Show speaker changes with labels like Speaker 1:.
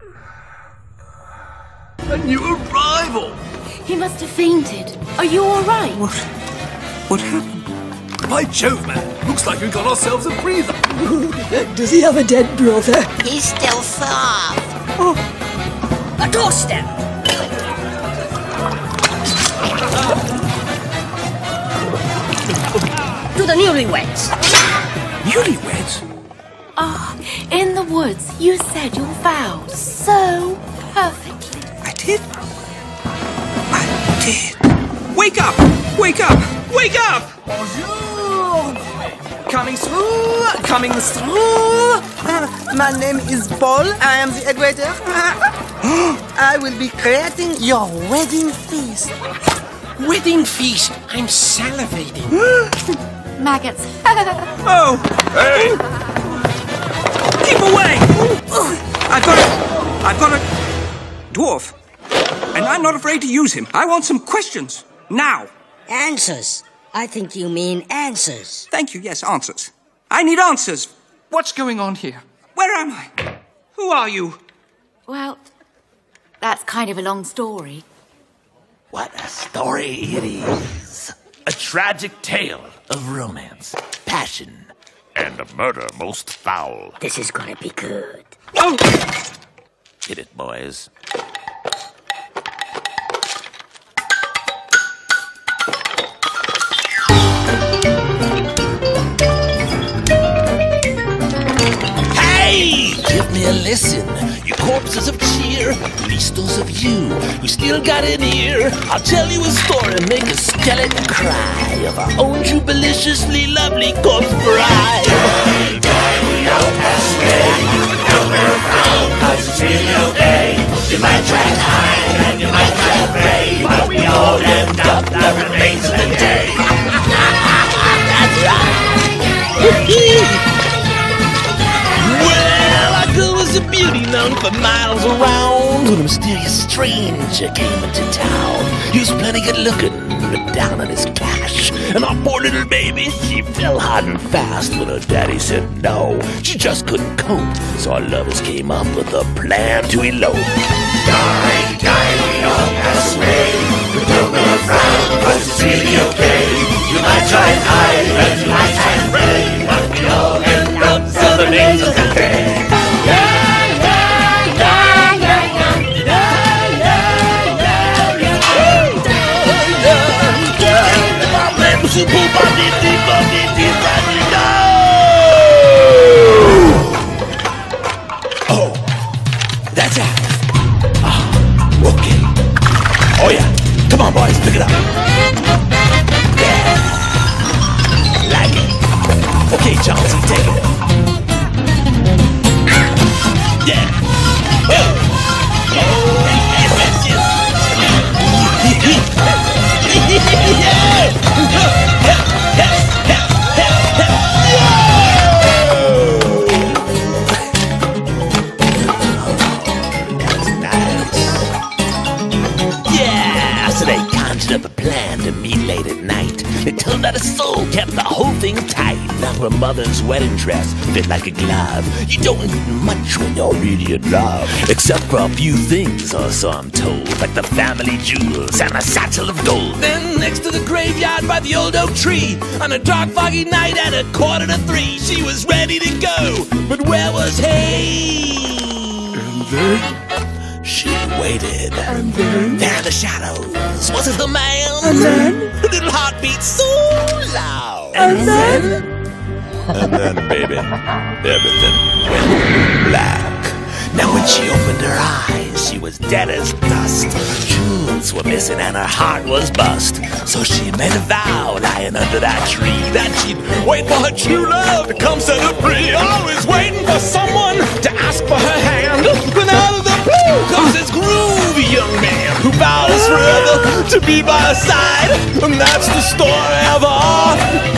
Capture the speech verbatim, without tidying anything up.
Speaker 1: A new arrival!
Speaker 2: He must have fainted. Are you all right?
Speaker 3: What? What happened?
Speaker 1: By Jove, man! Looks like we got ourselves a breather.
Speaker 4: Does he have a dead brother?
Speaker 5: He's still soft.
Speaker 4: Oh.
Speaker 5: A doorstep. To the newlyweds.
Speaker 3: Newlyweds?
Speaker 2: Ah, oh, in the woods, you said your vows so perfectly.
Speaker 3: I did? I did. Wake up! Wake up! Wake up!
Speaker 6: Bonjour! Coming through, coming through. My name is Paul. I am the head waiter. I will be creating your wedding feast.
Speaker 7: Wedding feast? I'm salivating.
Speaker 2: Maggots.
Speaker 3: Oh!
Speaker 1: Hey!
Speaker 3: Keep away! I've got a... I've got a... dwarf. And I'm not afraid to use him. I want some questions. Now.
Speaker 5: Answers. I think you mean answers.
Speaker 3: Thank you, yes, answers. I need answers.
Speaker 7: What's going on here?
Speaker 3: Where am I? Who are you?
Speaker 2: Well, that's kind of a long story.
Speaker 8: What a story it is. A tragic tale of romance, passion, and a murder most foul.
Speaker 5: This is gonna be good.
Speaker 3: Oh!
Speaker 8: Hit it, boys. Hey! Give me a listen. You corpses of cheer, beastles of you who still got an ear. I'll tell you a story, make a skeleton cry of our own jubiliciously lovely corpse bride. Die, die, we all pass away, but don't wear a frown, 'cause it's really okay. You might try and hide and you might try and pray, but we all end up the remains of the day. That's right. Well, our girl was a beauty known for miles around when a mysterious stranger came into town. He was plenty good looking, but down on his cash. And our poor little baby, she fell hard and fast when her daddy said no. She just couldn't cope, so our lovers came up with a plan to elope. Die, die, we all pass away, but don't go a frown, 'cause it's really okay. You might try and hide, and you might try and pray, but we all end up for the names of the day. Oh, that's it. Ah, okay. Oh yeah, come on boys, pick it up. Yeah, like it. Okay, Chauncey, take it. Yeah. Oh, oh, yes, yes, yes. Up a plan to meet late at night. It turned out his soul kept the whole thing tight. Now her mother's wedding dress fit like a glove. You don't need much when you're really in love, except for a few things, or so I'm told, like the family jewels and a satchel of gold. Then next to the graveyard by the old oak tree, on a dark foggy night at a quarter to three, she was ready to go, but where was he?
Speaker 1: And then?
Speaker 8: She waited.
Speaker 4: And then?
Speaker 8: There in the shadows. Was it the man?
Speaker 4: And then?
Speaker 8: The little heartbeat so loud.
Speaker 4: And, and then?
Speaker 8: And then, baby, everything went black. Now when she opened her eyes, she was dead as dust. Jewels were missing and her heart was bust. So she made a vow lying under that tree that she'd wait for her true love to come set her free. Always waiting for someone to ask for her hand. But out of the blue comes this groovy young man who vows forever to be by her side. And that's the story of our